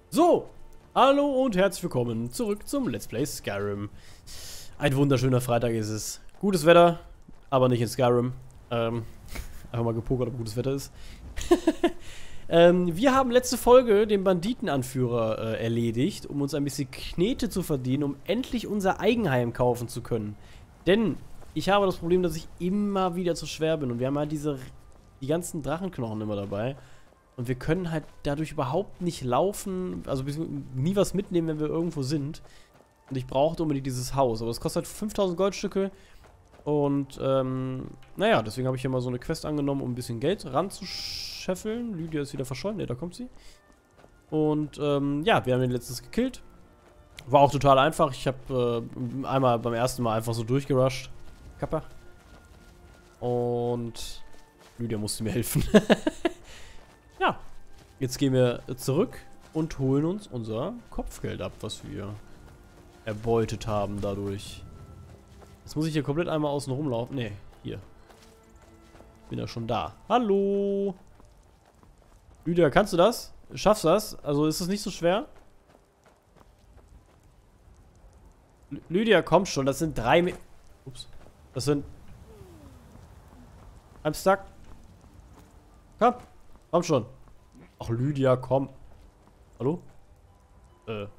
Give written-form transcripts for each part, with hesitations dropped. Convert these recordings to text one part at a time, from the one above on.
So, hallo und herzlich willkommen zurück zum Let's Play Skyrim. Ein wunderschöner Freitag ist es. Gutes Wetter, aber nicht in Skyrim. Einfach mal gepokert, ob gutes Wetter ist. Wir haben letzte Folge den Banditenanführer erledigt, um uns ein bisschen Knete zu verdienen, um endlich unser Eigenheim kaufen zu können. Denn ich habe das Problem, dass ich immer wieder zu schwer bin und wir haben halt die ganzen Drachenknochen immer dabei. Und wir können halt dadurch überhaupt nicht laufen, also nie was mitnehmen, wenn wir irgendwo sind. Und ich brauchte unbedingt dieses Haus. Aber es kostet halt 5000 Goldstücke. Und, naja, deswegen habe ich hier mal so eine Quest angenommen, um ein bisschen Geld ranzuscheffeln. Lydia ist wieder verschollen. Ne, da kommt sie. Und, ja, wir haben den letztes gekillt. War auch total einfach. Ich habe einmal beim ersten Mal einfach so durchgerusht. Kappa. Und Lydia musste mir helfen. Ja, jetzt gehen wir zurück und holen uns unser Kopfgeld ab, was wir erbeutet haben dadurch. Jetzt muss ich hier komplett einmal außen rumlaufen. Ne, hier. Bin ja schon da. Hallo! Lydia, kannst du das? Schaffst du das? Also ist es nicht so schwer? Lydia, komm schon, das sind 3 Ups. Das sind... I'm stuck. Komm. Komm schon. Ach, Lydia, komm. Hallo? Okay.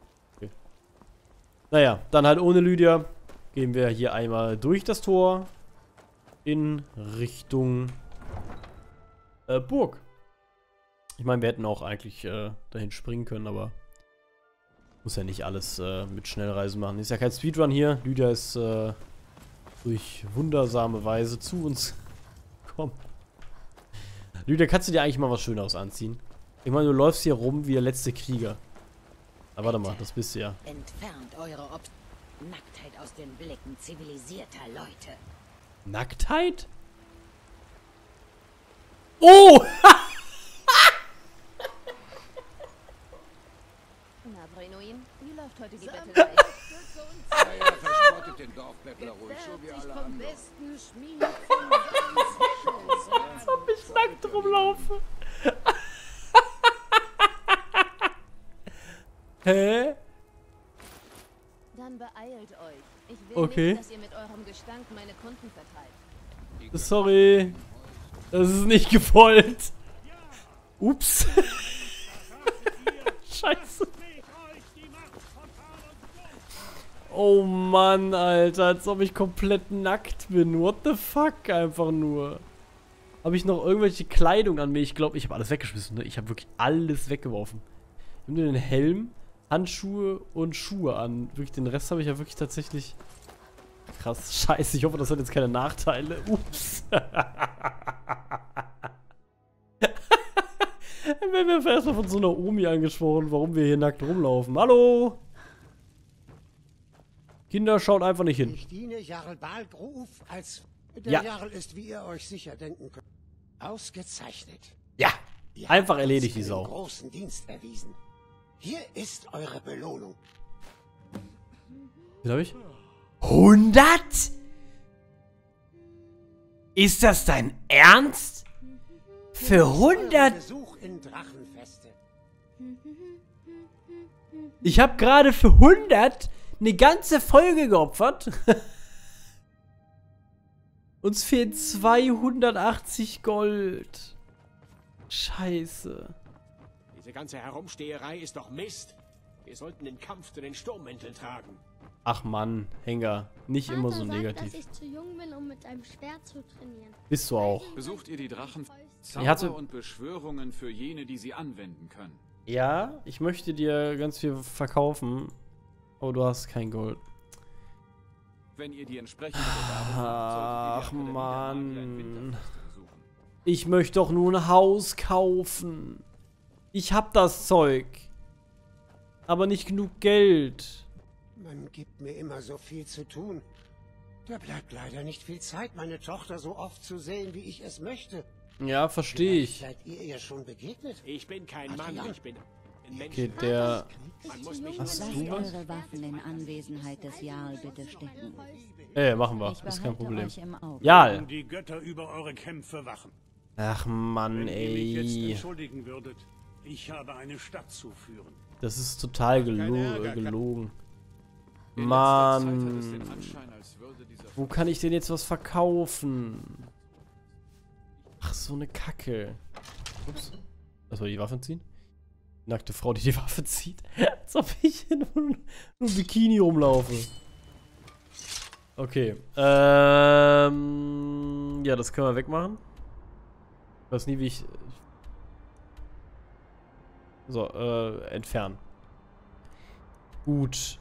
Naja, dann halt ohne Lydia gehen wir hier einmal durch das Tor in Richtung Burg. Ich meine, wir hätten auch eigentlich dahin springen können, aber muss ja nicht alles mit Schnellreisen machen. Ist ja kein Speedrun hier. Lydia ist durch wundersame Weise zu uns gekommen. Lydia, kannst du dir eigentlich mal was Schöneres anziehen? Ich meine, du läufst hier rum wie der letzte Krieger. Aber warte mal, das bist du ja. Entfernt eure Nacktheit aus den Blicken zivilisierter Leute. Nacktheit? Oh! Na, Brenuin, wie läuft heute die Bettelei? Naja, verspottet den Dorfbettler ruhig, so wie alle Vom anderen. besten Schmied von ganz Als ob ich nackt rumlaufe. Hä? Dann beeilt euch. Ich will Okay. nicht, dass ihr mit eurem Gestank meine Kunden vertreibt. Sorry. Das ist nicht gewollt. Ups. Scheiße. Oh Mann, Alter. Als ob ich komplett nackt bin. What the fuck? Einfach nur. Habe ich noch irgendwelche Kleidung an mir? Ich glaube, ich habe alles weggeschmissen. Ne? Ich habe wirklich alles weggeworfen. Ich habe nur den Helm, Handschuhe und Schuhe an. Wirklich, den Rest habe ich ja wirklich tatsächlich... Krass, scheiße. Ich hoffe, das hat jetzt keine Nachteile. Ups. Wir werden erstmal von so einer Omi angesprochen, warum wir hier nackt rumlaufen. Hallo! Kinder, schaut einfach nicht hin. Ich diene Jarl Balgruf als... Ja. Der Jarl ist, wie ihr euch sicher denken könnt, ausgezeichnet. Ja, Ihr einfach habt erledigt uns die einen Sau. großen Dienst erwiesen. Hier ist eure Belohnung. Wie hab ich? 100? Ist das dein Ernst? Für Euer 100? Besuch in Drachenfeste. Ich habe gerade für 100 eine ganze Folge geopfert. Uns fehlen 280 Gold. Scheiße. Diese ganze Herumsteherei ist doch Mist. Wir sollten den Kampf zu den Sturmmänteln tragen. Ach Mann, Henker, nicht immer so Vater sagt, negativ. dass ich zu jung bin, um mit einem Schwert zu trainieren. Bist du auch. Besucht ihr die Drachen? Ich hatte- Zauber und Beschwörungen für jene, die sie anwenden können. Ja, ich möchte dir ganz viel verkaufen. Aber du hast kein Gold. Wenn ihr die entsprechende Bewerbung habt, Ach solltet ihr die Akademie der Magier in Mann. Winterfeste besuchen. Ich möchte doch nur ein Haus kaufen. Ich hab das Zeug. Aber nicht genug Geld. Man gibt mir immer so viel zu tun. Da bleibt leider nicht viel Zeit, meine Tochter so oft zu sehen, wie ich es möchte. Ja, verstehe Vielleicht ich. seid ihr ihr schon begegnet? Ich bin kein Mann, ich bin ein Mensch. Okay, der... Man muss mich Hast Lasst du was? eure Waffen in Anwesenheit des Jarl bitte stecken. Machen wir. Ich Ist kein behalte Problem. euch im Auge. Jarl. Die Götter über eure Kämpfe wachen. Ach Mann, Wenn ihr mich jetzt ey. entschuldigen würdet. Ich habe eine Stadt zu führen. Das ist total gelogen. Mann. Wo kann ich denn jetzt was verkaufen? Ach, so eine Kacke. Ups. Lass mal die Waffen ziehen. Nackte Frau, die Waffe zieht. Als ob ich in einem Bikini rumlaufe. Okay. Ja, das können wir wegmachen. Ich weiß nie, wie ich... So, entfernen. Gut.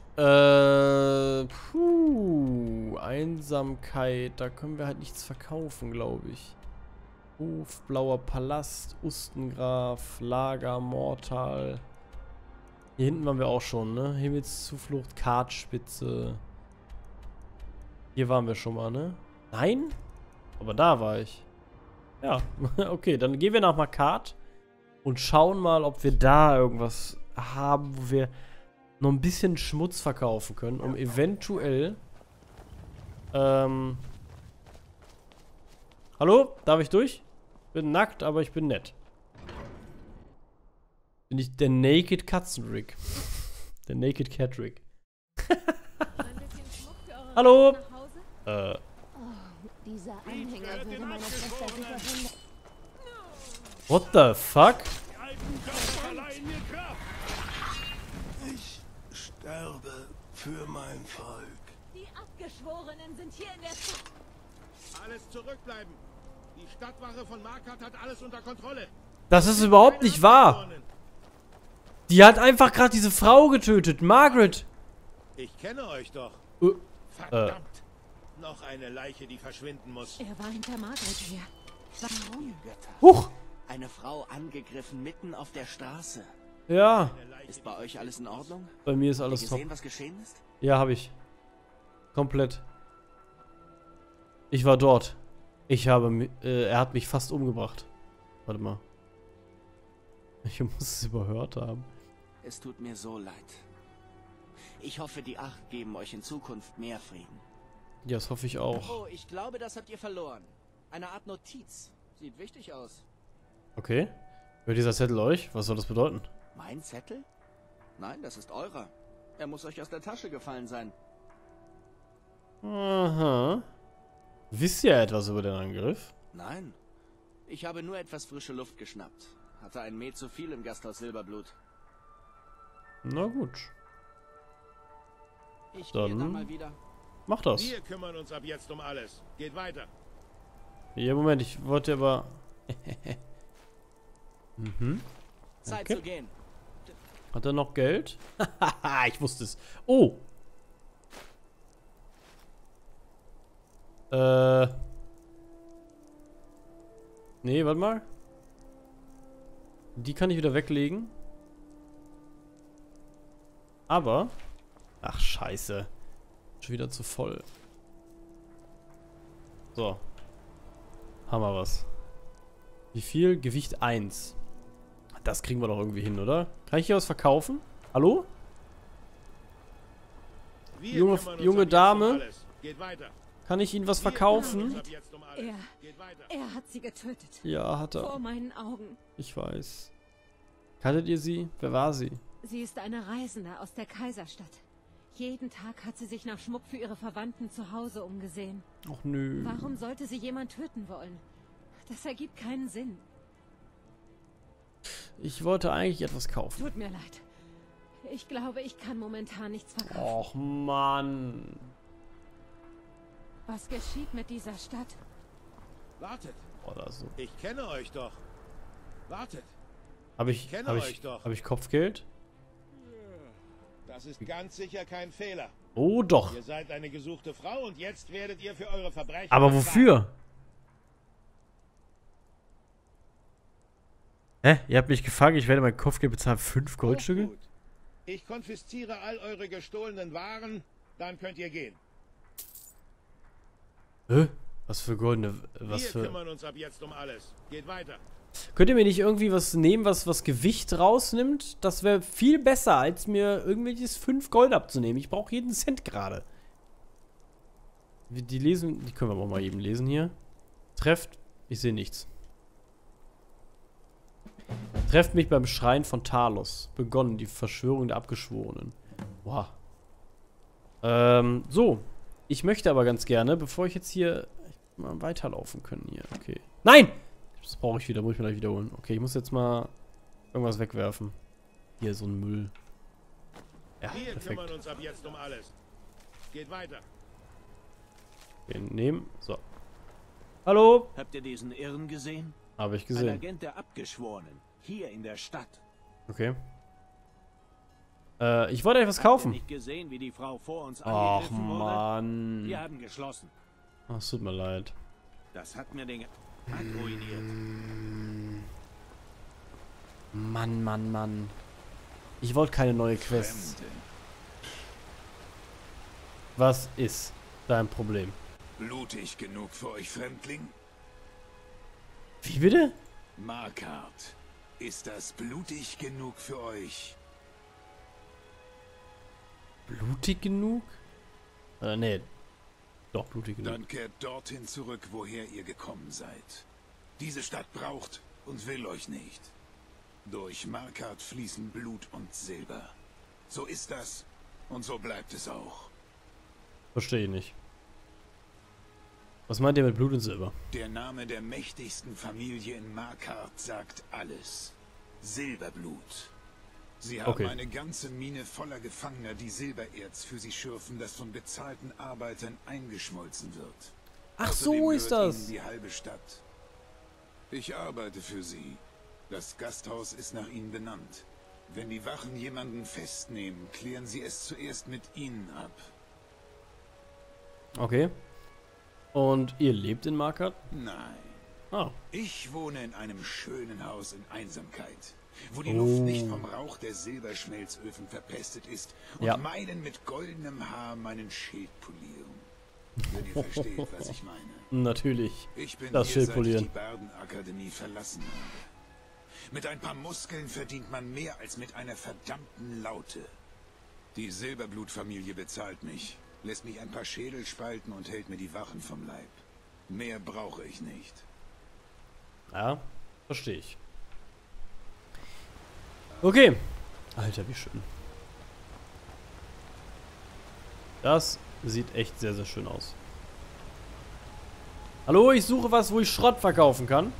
Einsamkeit. Da können wir halt nichts verkaufen, glaube ich. Hof, Blauer Palast, Ustengraf, Lager, Mortal. Hier hinten waren wir auch schon, ne? Himmelszuflucht, Kartspitze. Hier waren wir schon mal, ne? Nein? Aber da war ich. Ja, okay, dann gehen wir nach Markat und schauen mal, ob wir da irgendwas haben, wo wir noch ein bisschen Schmutz verkaufen können, um eventuell... Hallo? Darf ich durch? Bin nackt, aber ich bin nett. Bin ich der Naked Katzenrick. Der Naked Catrick. Hallo? Dieser Anhänger würde meiner Schwester sicher wundern. What the fuck? Ich sterbe für mein Volk. Die Abgeschworenen sind hier in der Stadt. Alles zurückbleiben. Die Stadtwache von Markat hat alles unter Kontrolle. Das ist überhaupt nicht wahr. Die hat einfach gerade diese Frau getötet, Margaret. Ich kenne euch doch. Verdammt. Noch eine Leiche, die verschwinden muss. Er war hinter Margaret her. Warum? Huch. Eine Frau angegriffen mitten auf der Straße. Ja. Ist bei euch alles in Ordnung? Bei mir ist alles Habt ihr top. gesehen, was geschehen ist? Ja, habe ich. Komplett. Ich war dort. Er hat mich fast umgebracht. Warte mal. Ich muss es überhört haben. Es tut mir so leid. Ich hoffe, die Acht geben euch in Zukunft mehr Frieden. Ja, das hoffe ich auch. Oh, ich glaube, das habt ihr verloren. Eine Art Notiz. Sieht wichtig aus. Okay. Hört dieser Zettel euch? Was soll das bedeuten? Mein Zettel? Nein, das ist eurer. Er muss euch aus der Tasche gefallen sein. Aha. Wisst ihr etwas über den Angriff? Nein. Ich habe nur etwas frische Luft geschnappt. Hatte ein Met zu viel im Gasthaus Silberblut. Na gut. Ich gehe dann Dann mal wieder. mach das. Wir kümmern uns ab jetzt um alles. Geht weiter. Ja, Moment, ich wollte aber... Zeit Okay. zu gehen. Hat er noch Geld? Ich wusste es. Oh! Nee, warte mal. Die kann ich wieder weglegen. Aber... Ach, scheiße. Schon wieder zu voll. So. Haben wir was. Wie viel? Gewicht 1. Das kriegen wir doch irgendwie hin, oder? Kann ich hier was verkaufen? Hallo? Wir Junge kümmern uns ab Dame? jetzt um alles. Geht weiter. Kann ich Ihnen was verkaufen? Ab jetzt um alles. Geht weiter. Er hat sie getötet. Ja, hat Vor er. meinen Augen. Ich weiß. Kanntet ihr sie? Wer war sie? Sie ist eine Reisende aus der Kaiserstadt. Jeden Tag hat sie sich nach Schmuck für ihre Verwandten zu Hause umgesehen. Och nö. Warum sollte sie jemand töten wollen? Das ergibt keinen Sinn. Ich wollte eigentlich etwas kaufen. Tut mir leid. Ich glaube, ich kann momentan nichts verkaufen. Och Mann. Was geschieht mit dieser Stadt? Wartet. Oder so. Ich kenne euch doch. Wartet. Habe ich, kenne hab euch ich, doch. hab ich Kopfgeld? Das ist ganz sicher kein Fehler. Oh doch. Ihr seid eine gesuchte Frau und jetzt werdet ihr für eure Verbrechen Aber bezahlen. wofür? Hä? Ihr habt mich gefragt, ich werde mein Kopfgeld bezahlen. 5 Goldstücke? Auch gut. Ich konfisziere all eure gestohlenen Waren, dann könnt ihr gehen. Hä? Was für goldene... Was Wir für... kümmern uns ab jetzt um alles. Geht weiter. Könnt ihr mir nicht irgendwie was nehmen, was Gewicht rausnimmt? Das wäre viel besser, als mir irgendwelches 5 Gold abzunehmen. Ich brauche jeden Cent gerade. Die lesen... Die können wir aber mal eben lesen hier. Trefft. Ich sehe nichts. Trefft mich beim Schrein von Talos. Begonnen, die Verschwörung der Abgeschworenen. Wow. So. Ich möchte aber ganz gerne, bevor ich jetzt hier mal weiterlaufen können hier. Okay. Nein! Das brauche ich wieder, muss ich mir gleich wiederholen. Okay, ich muss jetzt mal irgendwas wegwerfen. Hier, so ein Müll. Ja, Wir perfekt. kümmern uns ab jetzt um alles. Geht weiter. Okay, nehmen. So. Hallo? Habt ihr diesen Irren gesehen? Habe ich Ein gesehen. Agent der Abgeschworenen. Hier in der Stadt. Okay. Ich wollte etwas Habt ihr kaufen. nicht gesehen, wie die Frau vor uns Ach, angegriffen wurde? Mann. Wir haben geschlossen. Ach, es tut mir leid. Das hat mir den Tag ruiniert. Mann, Mann, Mann. Ich wollte keine neue Quest. Was ist dein Problem? Blutig genug für euch, Fremdling? Wie bitte? Markart, ist das blutig genug für euch? Blutig genug? Nee. Doch, blutig genug. Dann kehrt dorthin zurück, woher ihr gekommen seid. Diese Stadt braucht und will euch nicht. Durch Markart fließen Blut und Silber. So ist das und so bleibt es auch. Verstehe ich nicht. Was meint ihr mit Blut und Silber? Der Name der mächtigsten Familie in Markart sagt alles. Silberblut. Sie haben eine ganze Mine voller Gefangener, die Silbererz für sie schürfen, das von bezahlten Arbeitern eingeschmolzen wird. Ach, so ist das. Ihnen die halbe Stadt. Ich arbeite für sie. Das Gasthaus ist nach ihnen benannt. Wenn die Wachen jemanden festnehmen, klären sie es zuerst mit ihnen ab. Okay. Und ihr lebt in Markart? Nein. Oh. Ich wohne in einem schönen Haus in Einsamkeit, wo die Luft nicht vom Rauch der Silberschmelzöfen verpestet ist und Meilen mit goldenem Haar meinen Schild polieren. Wenn ihr versteht, was ich meine. Natürlich. Ich bin das hier, Schild seit polieren. ich die Bardenakademie verlassen habe. Mit ein paar Muskeln verdient man mehr als mit einer verdammten Laute. Die Silberblutfamilie bezahlt mich, lässt mich ein paar Schädel spalten und hält mir die Wachen vom Leib. Mehr brauche ich nicht. Ja, verstehe ich. Okay. Alter, wie schön. Das sieht echt sehr, sehr schön aus. Hallo, ich suche was, wo ich Schrott verkaufen kann.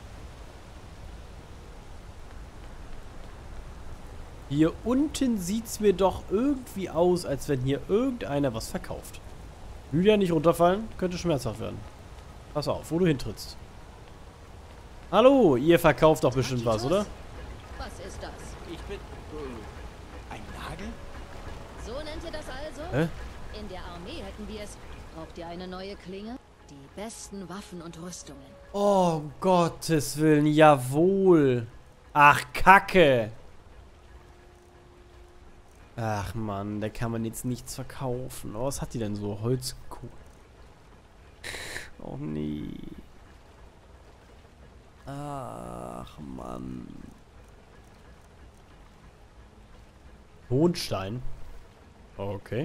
Hier unten sieht es mir doch irgendwie aus, als wenn hier irgendeiner was verkauft. Lydia, nicht runterfallen, könnte schmerzhaft werden. Pass auf, wo du hintrittst. Hallo, ihr verkauft doch bestimmt was, oder? Was ist das? Ich bin... ein Nagel? So nennt ihr das also? Hä? In der Armee hätten wir es. Braucht ihr eine neue Klinge? Die besten Waffen und Rüstungen. Oh, Gottes Willen, jawohl. Ach, Kacke. Ach, Mann, da kann man jetzt nichts verkaufen. Oh, was hat die denn so? Holzkohle. Oh, nee. Ach, Mann. Mondstein. Okay.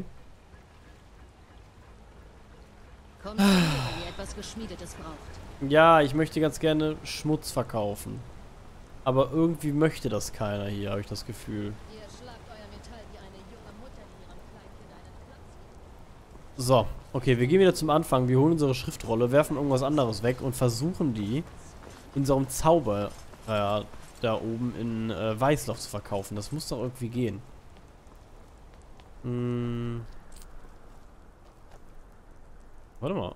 Kommt zu mir, wenn ihr etwas Geschmiedetes braucht. Ja, ich möchte ganz gerne Schmutz verkaufen. Aber irgendwie möchte das keiner hier, habe ich das Gefühl. Ihr schlagt euer Metall wie eine junge Mutter, die ihrem Kleinkind einen Platz gibt. So, okay, wir gehen wieder zum Anfang. Wir holen unsere Schriftrolle, werfen irgendwas anderes weg und versuchen die in so einem Zauber da oben in Weißloch zu verkaufen. Das muss doch irgendwie gehen. Warte mal.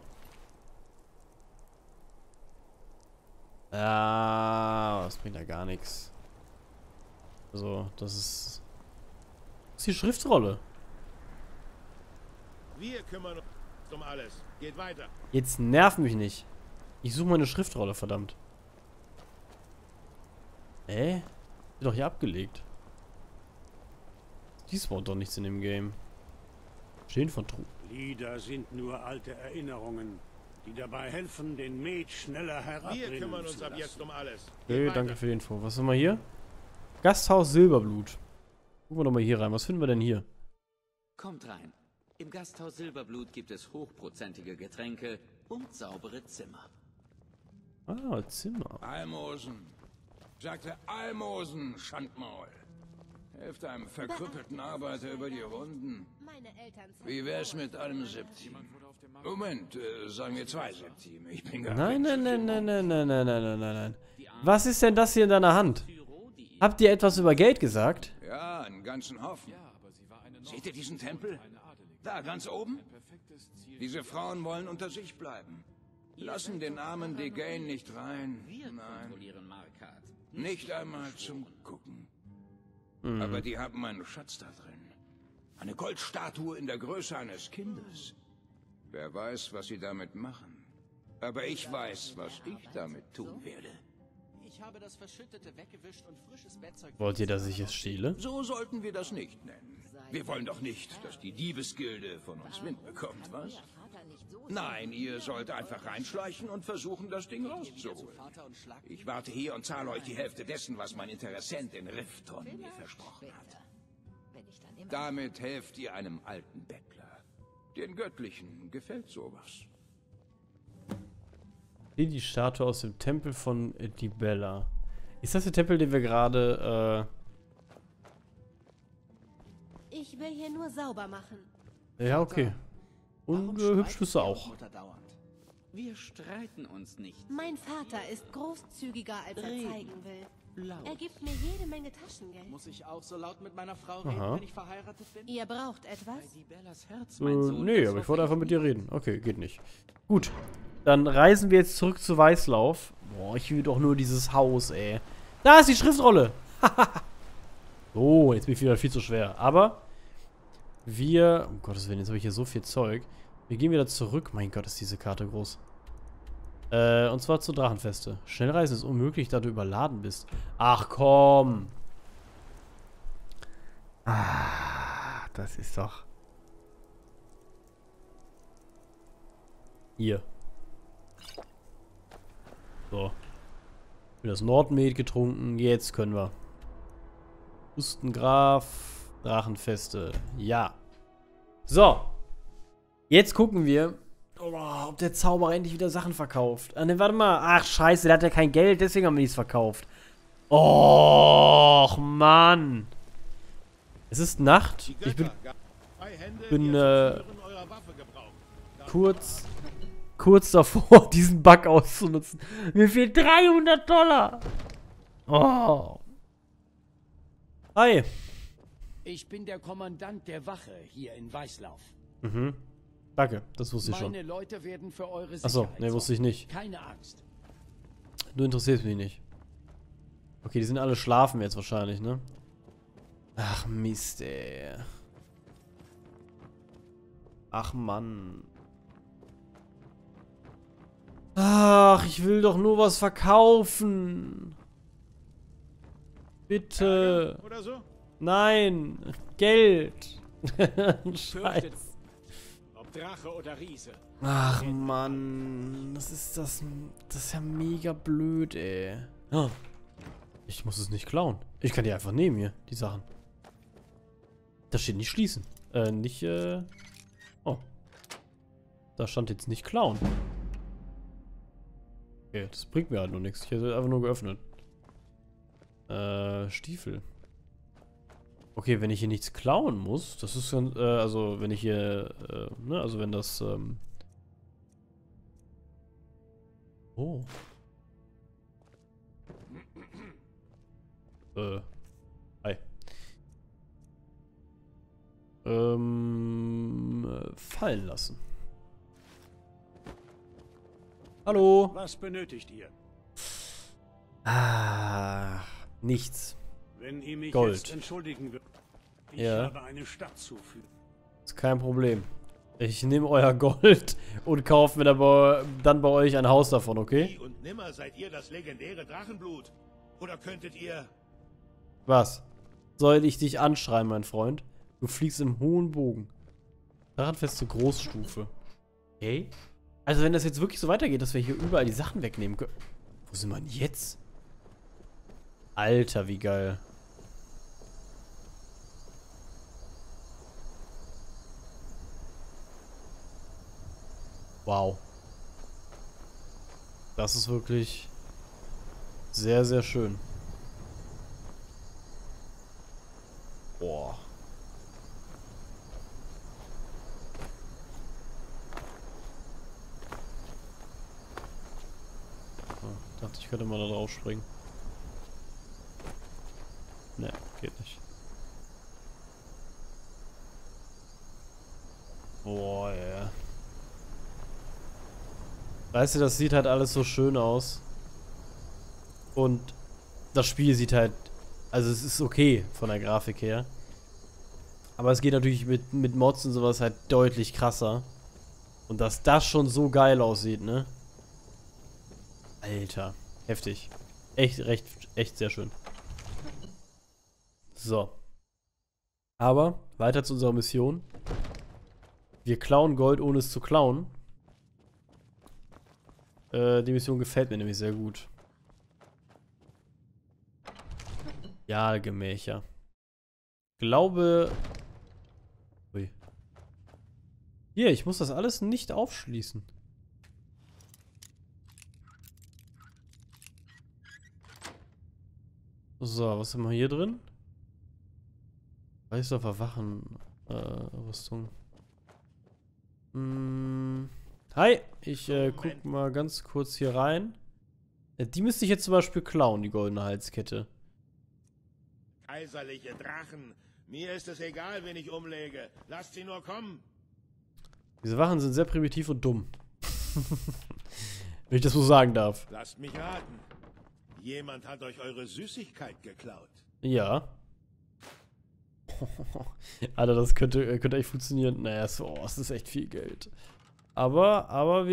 Das bringt ja gar nichts. Also, das ist die Schriftrolle. Wir kümmern uns um alles. Geht weiter. Jetzt nerv mich nicht. Ich suche meine Schriftrolle, verdammt. Wird doch hier abgelegt. Die spawnt doch nichts in dem Game. Stehen von Truhen. Lieder sind nur alte Erinnerungen, die dabei helfen, den Mage schneller herabbringen. Wir kümmern uns ab jetzt um alles. Okay, danke für die Info. Was haben wir hier? Gasthaus Silberblut. Gucken wir doch mal hier rein. Was finden wir denn hier? Kommt rein. Im Gasthaus Silberblut gibt es hochprozentige Getränke und saubere Zimmer. Ah, Zimmer. Almosen. Sagte Almosen, Schandmaul. Helft einem verkrüppelten Arbeiter über die Runden. Wie wär's mit einem Septim? Moment, sagen wir 2 Septime. Ich bin gar Nein. Was ist denn das hier in deiner Hand? Habt ihr etwas über Geld gesagt? Ja, einen ganzen Haufen. Seht ihr diesen Tempel? Da, ganz oben? Diese Frauen wollen unter sich bleiben. Lassen den armen Degain nicht rein. Nein. Nicht einmal zum Gucken. Aber die haben einen Schatz da drin. Eine Goldstatue in der Größe eines Kindes. Wer weiß, was sie damit machen. Aber ich weiß, was ich damit tun werde. Ich habe das Verschüttete weggewischt und frisches Bettzeug... Wollt ihr, dass ich es stehle? So sollten wir das nicht nennen. Wir wollen doch nicht, dass die Diebesgilde von uns Wind bekommt, was? Nein, ihr sollt einfach reinschleichen und versuchen, das Ding rauszuholen. Ich warte hier und zahle euch die Hälfte dessen, was mein Interessent in Rifton mir versprochen hat. Damit helft ihr einem alten Bettler. Den Göttlichen gefällt sowas. Die Statue aus dem Tempel von Dibella. Ist das der Tempel, den wir gerade, Ich will hier nur sauber machen. Ja, okay. Und hübsch bist du auch. Wir streiten uns nicht. Mein Vater ist großzügiger, als er zeigen will. Er gibt mir jede Menge Taschengeld. Muss ich auch so laut mit meiner Frau reden, wenn ich verheiratet bin? Ihr braucht etwas? Nee, aber ich wollte einfach mit dir reden. Okay, geht nicht. Gut. Dann reisen wir jetzt zurück zu Weißlauf. Boah, ich will doch nur dieses Haus, ey. Da ist die Schriftrolle. So, jetzt bin ich wieder viel zu schwer. Aber wir... Um Gottes Willen, jetzt habe ich hier so viel Zeug. Wir gehen wieder zurück. Mein Gott, ist diese Karte groß. Und zwar zur Drachenfeste. Schnellreisen ist unmöglich, da du überladen bist. Ach komm. Ah, das ist doch... Hier. So. Das Nordmed getrunken. Jetzt können wir. Hustengraf. Drachenfeste. Ja. So. Jetzt gucken wir, ob der Zauberer endlich wieder Sachen verkauft. Ah, ne, warte mal. Ach, scheiße, der hat ja kein Geld, deswegen haben wir nichts verkauft. Och, Mann. Es ist Nacht. Ich bin kurz davor, diesen Bug auszunutzen. Mir fehlt $300. Oh. Hi. Ich bin der Kommandant der Wache hier in Weißlauf. Mhm. Danke, das wusste ich schon. Meine Leute werden für eure Sicherheit Achso, ne, wusste ich nicht. Keine Angst. Du interessierst mich nicht. Okay, die sind alle schlafen jetzt wahrscheinlich, ne? Ach, Mist, ey. Ach, Mann. Ach, ich will doch nur was verkaufen. Bitte. Oder so? Nein. Geld. Scheiße. Ob Drache oder Riese. Ach, Mann. Das ist ja mega blöd, ey. Ah. Ich muss es nicht klauen. Ich kann die einfach nehmen hier, die Sachen. Da steht nicht schließen. Nicht, Oh. Da stand jetzt nicht klauen. Okay, das bringt mir halt nur nichts. Ich hätte einfach nur geöffnet. Stiefel. Okay, wenn ich hier nichts klauen muss, das ist ganz, also wenn ich hier, ne, also wenn das, Oh. Hi. Fallen lassen. Hallo. Was benötigt ihr? Ah, nichts. Wenn ihr mich Gold. jetzt entschuldigen würdet, ich Ja. habe eine Stadt zu führen. Ist kein Problem. Ich nehme euer Gold und kaufe mir dann bei euch ein Haus davon, okay? Nie und nimmer seid ihr das legendäre Drachenblut. Oder könntet ihr... Was? Soll ich dich anschreien, mein Freund? Du fliegst im hohen Bogen. Drachenfeste Großstufe. Okay. Also wenn das jetzt wirklich so weitergeht, dass wir hier überall die Sachen wegnehmen können. Wo sind wir denn jetzt? Alter, wie geil. Wow. Das ist wirklich sehr, sehr schön. Boah. Ich dachte, ich könnte mal da drauf springen. Ne, geht nicht. Boah, ja. Weißt du, das sieht halt alles so schön aus. Und das Spiel sieht halt... Also es ist okay von der Grafik her. Aber es geht natürlich mit Mods und sowas halt deutlich krasser. Und dass das schon so geil aussieht, ne? Alter. Heftig. Echt sehr schön. So. Aber weiter zu unserer Mission. Wir klauen Gold, ohne es zu klauen. Die Mission gefällt mir nämlich sehr gut. Ja, Gemächer. Glaube... Ui. Hier, ich muss das alles nicht aufschließen. So, was haben wir hier drin? Weißdorfer Wachen. Rüstung. Hi, ich guck mal ganz kurz hier rein. Die müsste ich jetzt zum Beispiel klauen, die goldene Halskette. Kaiserliche Drachen. Mir ist es egal, wen ich umlege. Lasst sie nur kommen. Diese Wachen sind sehr primitiv und dumm. Wenn ich das so sagen darf. Lasst mich raten. Jemand hat euch eure Süßigkeit geklaut. Ja. Alter, das könnte echt funktionieren. Naja, es ist echt viel Geld. Aber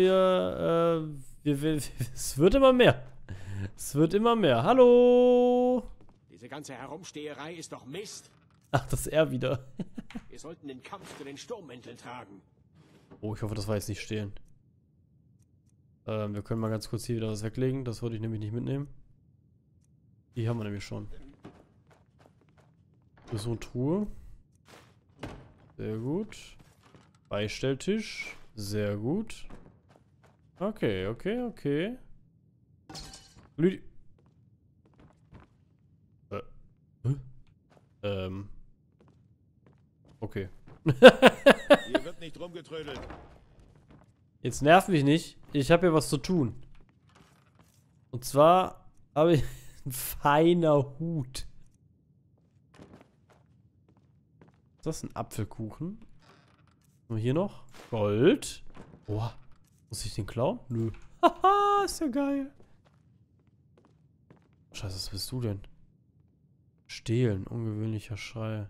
es wird immer mehr. Es wird immer mehr. Hallo! Diese ganze Herumsteherei ist doch Mist. Ach, das ist er wieder. Wir sollten den Kampf zu den Sturmmänteln tragen. Oh, ich hoffe, das war jetzt nicht stehlen. Wir können mal ganz kurz hier wieder was weglegen. Das wollte ich nämlich nicht mitnehmen. Die haben wir nämlich schon. So eine Truhe. Sehr gut. Beistelltisch. Sehr gut. Okay. Okay. Hier wird nicht rumgetrödelt. Jetzt nerv mich nicht. Ich habe hier was zu tun. Und zwar habe ich ein feiner Hut. Ist das ein Apfelkuchen? Und hier noch? Gold. Boah. Muss ich den klauen? Nö. Haha, ist ja geil. Scheiße, was bist du denn? Stehlen. Ungewöhnlicher Schrei.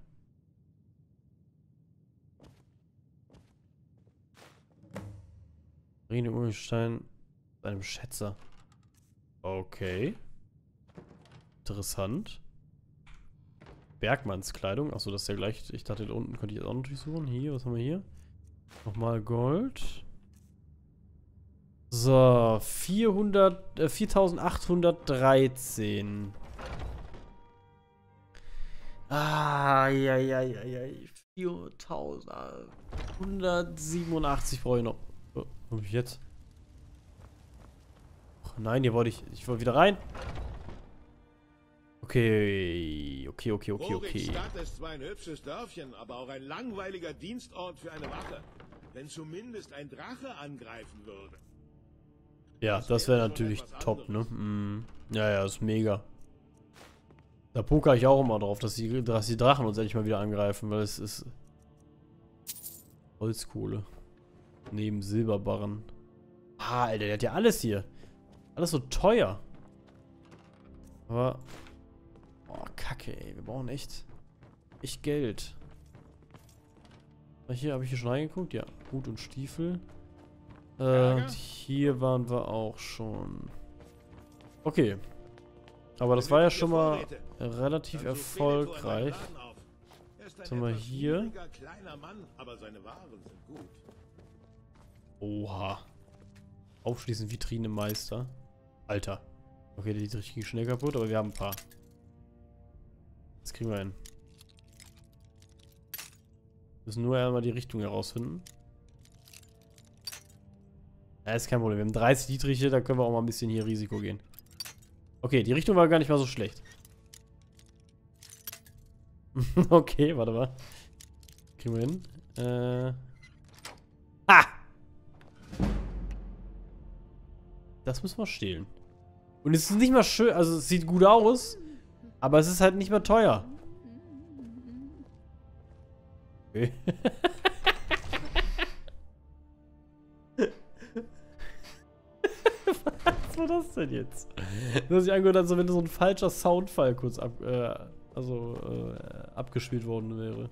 Marine Urgestein. Einem Schätzer. Okay. Interessant. Bergmannskleidung. Achso, das ist ja gleich. Ich dachte, da unten könnte ich jetzt auch noch durchsuchen. Hier, was haben wir hier? Nochmal Gold. So, 4813. Ah, ja. 4187 brauche ich noch. Oh, was hab ich jetzt? Oh, nein, hier wollte ich wollte wieder rein. Okay. Rorikstadt ist zwar ein hübsches Dörfchen, aber auch ein langweiliger Dienstort für eine Wache. Wenn zumindest ein Drache angreifen würde. Ja, das wäre natürlich top, ne? Ja, ist mega. Da poker ich auch immer drauf, dass die Drachen uns endlich mal wieder angreifen, weil es ist Holzkohle. Neben Silberbarren. Ah, Alter, der hat ja alles hier. Alles so teuer. Aber... Oh, Kacke, ey. Wir brauchen echt Geld. Hier, habe ich hier schon reingeguckt? Ja. Hut und Stiefel. Hier waren wir auch schon. Okay. Aber das war ja schon mal relativ erfolgreich. Was haben wir hier? Oha. Aufschließen Vitrinenmeister. Alter. Okay, der geht richtig schnell kaputt, aber wir haben ein paar. Das kriegen wir hin. Müssen nur einmal die Richtung herausfinden. Ja, ist kein Problem. Wir haben 30 Dietriche, da können wir auch mal ein bisschen hier Risiko gehen. Okay, die Richtung war gar nicht mal so schlecht. Okay, warte mal. Kriegen wir hin. Ah! Das müssen wir stehlen. Und es ist nicht mal schön, also es sieht gut aus, aber es ist halt nicht mehr teuer. Okay. Was war das denn jetzt? Das hat sich angehört, als wenn so ein falscher Soundfall kurz abgespielt worden wäre.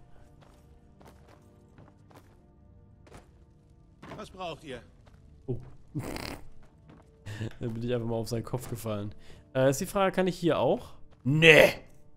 Was braucht ihr? Oh. Dann bin ich einfach mal auf seinen Kopf gefallen. Ist die Frage, kann ich hier auch? Nee!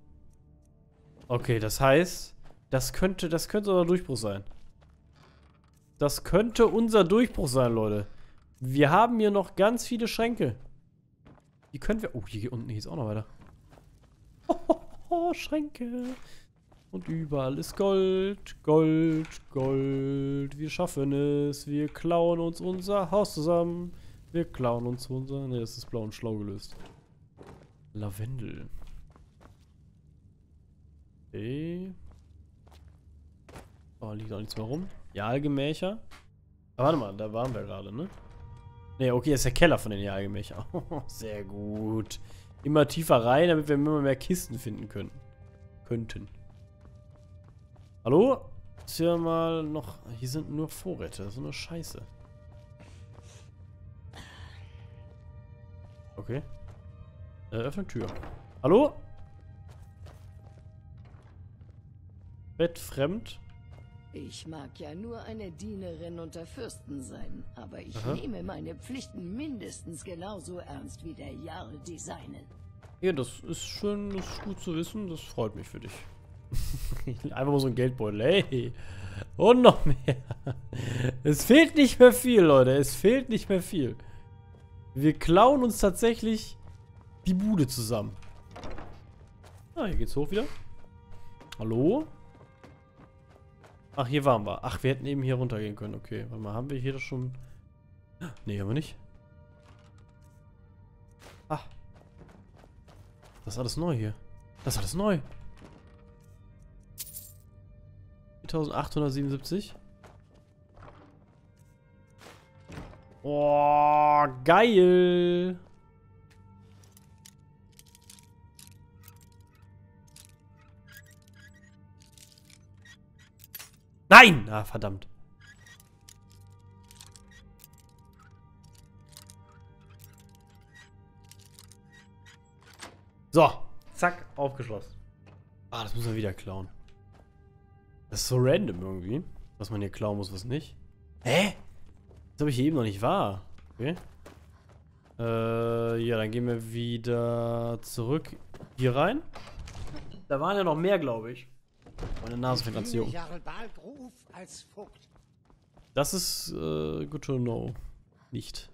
Okay, das heißt, das könnte unser Durchbruch sein. Das könnte unser Durchbruch sein, Leute. Wir haben hier noch ganz viele Schränke. Die können wir... Oh, hier unten geht's auch noch weiter. Oh, Schränke. Und überall ist Gold, Gold, Gold. Wir schaffen es. Wir klauen uns unser Haus zusammen. Wir klauen uns unser... Ne, das ist blau und schlau gelöst. Lavendel. Okay. Oh, liegt auch nichts mehr rum. Jahlgemächer. Ah, warte mal, da waren wir gerade, ne? Ne, okay, das ist der Keller von den Jahlgemächern. Oh, sehr gut. Immer tiefer rein, damit wir immer mehr Kisten finden könnten. Hallo? Ist hier mal noch... Hier sind nur Vorräte. Das ist nur Scheiße. Okay. Öffne Tür. Hallo? Bett fremd. Ich mag ja nur eine Dienerin unter Fürsten sein, aber ich nehme meine Pflichten mindestens genauso ernst wie der Jarl Designen. Ja, das ist schön, das ist gut zu wissen, das freut mich für dich. Einfach mal so ein Geldbeutel, hey. Und noch mehr. Es fehlt nicht mehr viel, Leute, es fehlt nicht mehr viel. Wir klauen uns tatsächlich die Bude zusammen. Ah, hier geht's hoch wieder. Hallo? Ach, hier waren wir. Ach, wir hätten eben hier runtergehen können. Okay, warte mal, haben wir hier das schon... Nee, haben wir nicht. Ah. Das ist alles neu hier. Das ist alles neu. 4877. Oh, geil. Nein! Ah, verdammt. So. Zack, aufgeschlossen. Ah, das müssen wir wieder klauen. Das ist so random irgendwie, was man hier klauen muss, was nicht. Hä? Das habe ich hier eben noch nicht wahr. Okay. Ja, dann gehen wir wieder zurück hier rein. Da waren ja noch mehr, glaube ich. Meine Nase fängt an zu jucken. Das ist good to know. Nicht.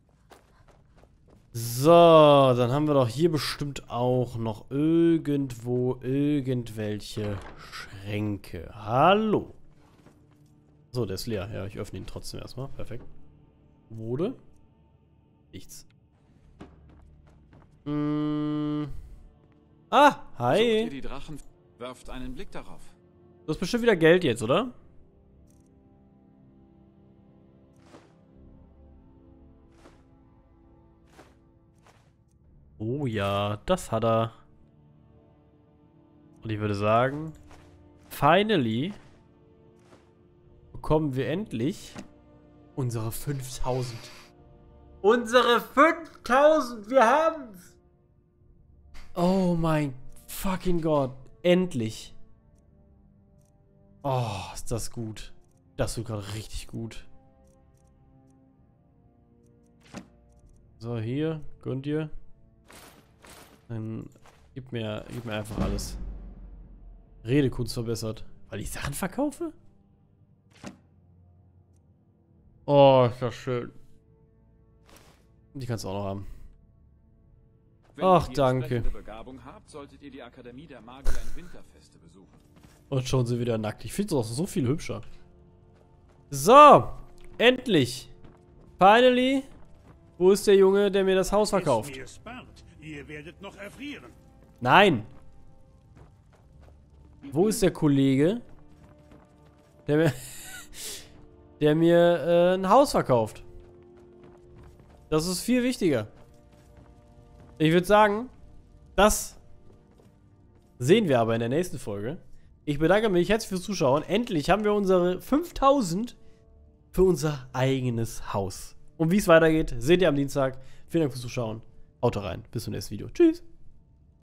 So, dann haben wir doch hier bestimmt auch noch irgendwo irgendwelche Schränke. Hallo. So, der ist leer. Ja, ich öffne ihn trotzdem erstmal. Perfekt. Wurde? Nichts. Ah, hi. Sucht ihr die Drachen? Werft einen Blick darauf. Du hast bestimmt wieder Geld jetzt, oder? Oh ja, das hat er. Und ich würde sagen, finally bekommen wir endlich unsere 5000. Unsere 5000! Wir haben's! Oh mein fucking Gott. Endlich. Oh, ist das gut. Das wird gerade richtig gut. So, hier. Gönnt ihr. Dann gib mir einfach alles. Redekunst verbessert. Weil ich Sachen verkaufe? Oh, ist das schön. Die kannst du auch noch haben. Ach, danke. Begabung habt, solltet ihr die Akademie der Magier in Winterfeste besuchen. Und schon sind wir wieder nackt. Ich finde es auch so viel hübscher. So, endlich. Finally. Wo ist der Junge, der mir das Haus verkauft? Ihr werdet noch erfrieren. Nein. Wo ist der Kollege, der mir ein Haus verkauft? Das ist viel wichtiger. Ich würde sagen, das sehen wir aber in der nächsten Folge. Ich bedanke mich herzlich fürs Zuschauen. Endlich haben wir unsere 5000 für unser eigenes Haus. Und wie es weitergeht, seht ihr am Dienstag. Vielen Dank fürs Zuschauen. Haut rein. Bis zum nächsten Video. Tschüss.